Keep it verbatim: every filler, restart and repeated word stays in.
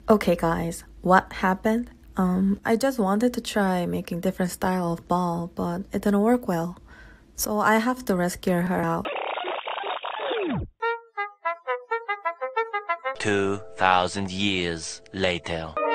Okay guys, what happened? Um, I just wanted to try making different style of ball, but it didn't work well. So I have to rescue her out. Two thousand years later.